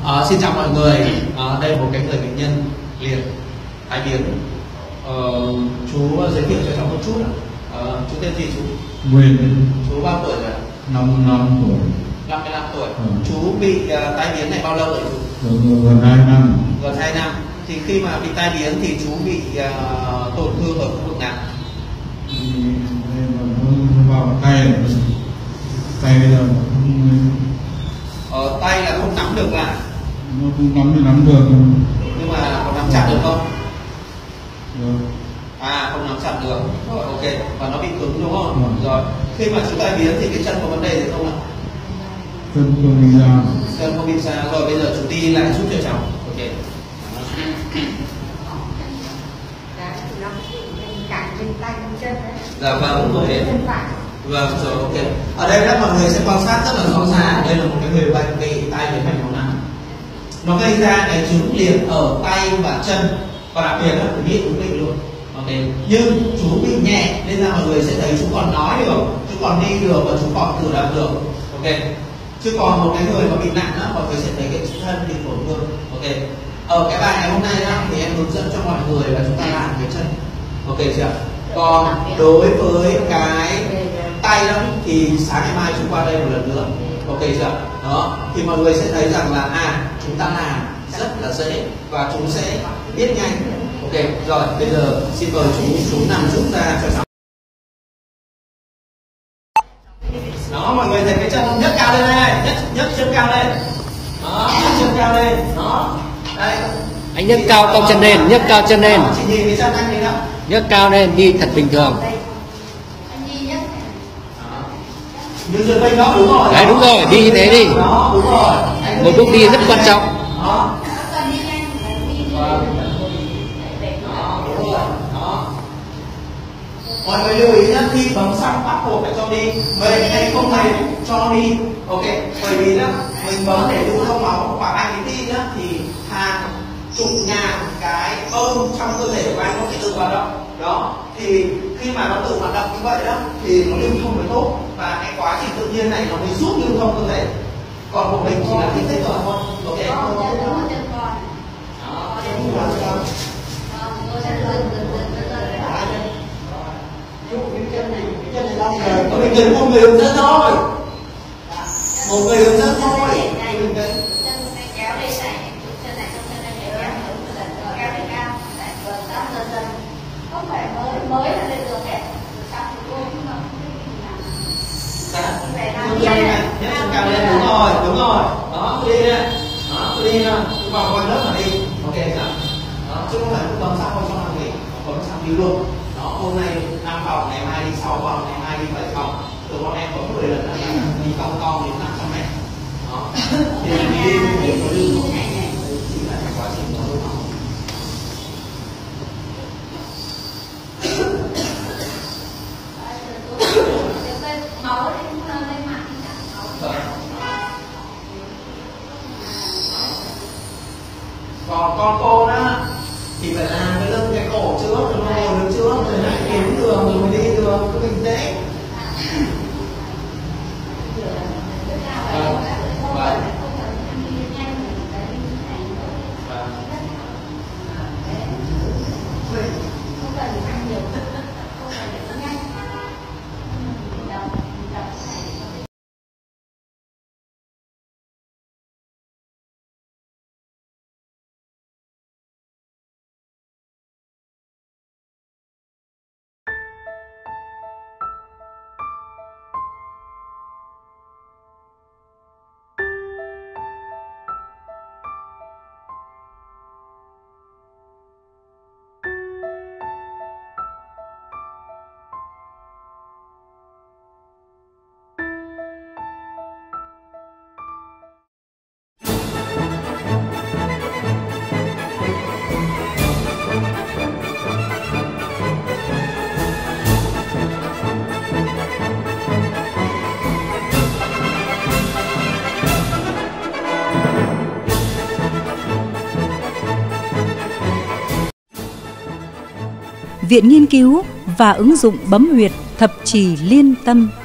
Xin chào mọi người. Đây là một cái người bệnh nhân liệt tai biến. Chú giới thiệu cho cháu một chút ạ. Chú tên gì chú? Nguyên. Chú bao tuổi rồi ạ? 55 tuổi. 55 tuổi. Chú bị tai biến này bao lâu rồi chú? Gần 2 năm. Gần 2 năm. Thì khi mà bị tai biến thì chú bị tổn thương ở khu vực nào? Vào tay bây giờ Tay là không nắm được lại. nó không nắm thì nắm được. Nhưng mà có nắm chặt được không? Được. Không nắm chặt được. Rồi, ok. Và nó bị cứng đúng không? Rồi. Khi mà chú tai biến thì cái chân có vấn đề gì không ạ? Chân không bị ra. Chân không bị ra. Rồi bây giờ chú đi lại giúp cho cháu. Ok. Dạ vâng, ok. Vâng, rồi ok. Ở đây các mọi người sẽ quan sát rất là rõ ràng. Đây là một cái người bệnh bị tai biến mạch máu não. Nó gây ra cái chứng liệt ở tay và chân, và đặc biệt là bị bị luôn. Ok. Nhưng chú bị nhẹ nên là mọi người sẽ thấy chú còn nói được, chú còn đi được và chú còn cử động được. Ok. Chứ còn một cái người mà bị nặng á, mọi người sẽ thấy cái thân bị tổn thương. Ok. Ở cái bài ngày hôm nay á, thì em hướng dẫn cho mọi người là chúng ta làm cái chân. Ok chưa? Còn đối với cái tay đó thì sáng ngày mai chúng qua đây một lần nữa. Ok chưa? Đó, thì mọi người sẽ thấy rằng là chúng ta làm rất là dễ và chúng sẽ biết nhanh. Ok, rồi bây giờ xin mời chú nằm rút ra cho cháu. Đó, mọi người thấy cái chân nhấc cao lên đây, nhấc chân cao lên. Đó, nhấc chân cao lên. Đó. Đây. Anh nhấc cao cong chân lên, nhấc cao chân lên. Chỉ nhìn cái chân anh đi đâu. Nhấc cao lên, đi thật bình thường. Như dưới đây đó, đúng rồi. Đấy, đúng rồi, đi như thế đi. Đó, đúng rồi. Một bước đi rất quan trọng. Đó. Đó. Mọi người lưu ý nhá, khi bấm xong bắt buộc phải cho đi. Mệt hay không mệt cho đi. Ok, bởi vì đó mình bấm để lưu thông máu, và anh đi nhá thì hàng chục ngàn cái bơm trong cơ thể của anh nó sẽ tự hoạt động. Đó, thì khi mà nó tự hoạt động như vậy đó thì nó lưu thông mới tốt, và cái quá trình tự nhiên này nó mới giúp lưu thông cơ thể. Còn của mình chỉ là kích thích rồi thôi. Ok. Mình cần một người hướng dẫn thôi. Một người hướng dẫn thôi. Không phải mới là lên được hết. Nhấc chân cao lên, đúng rồi. Đó, cứ đi nè. Đó, cứ đi nè. Cứ vào quanh lớp mà đi. Ok chưa? Đó, chứ không phải cứ bấm xong rồi cho làm gì. Bấm xong đi luôn. Đó, hôm nay 5 vòng, ngày mai đi 6 vòng, ngày mai đi 7 vòng. Từ bọn em bấm 10 lần nữa đi cong đến 500 mét. Đó. Thì đi để có lưu thông. Chỉ là cái quá trình nó lưu thông. Còn con cô đó thì phải làm cái lưng cái cổ trước, rồi nó ngồi được trước, rồi lại kiếm đường rồi mới đi được, cứ bình tĩnh. Vậy. Viện Nghiên cứu và ứng dụng bấm huyệt Thập Trì Liên Tâm